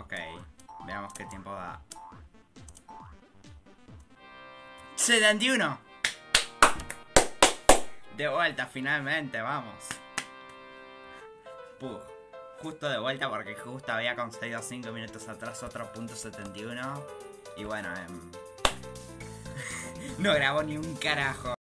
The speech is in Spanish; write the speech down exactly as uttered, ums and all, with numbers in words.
Ok, veamos qué tiempo da. setenta y uno. De vuelta finalmente, vamos. Puh, justo de vuelta porque justo había conseguido cinco minutos atrás otro punto setenta y uno. Y bueno, eh, no grabó ni un carajo.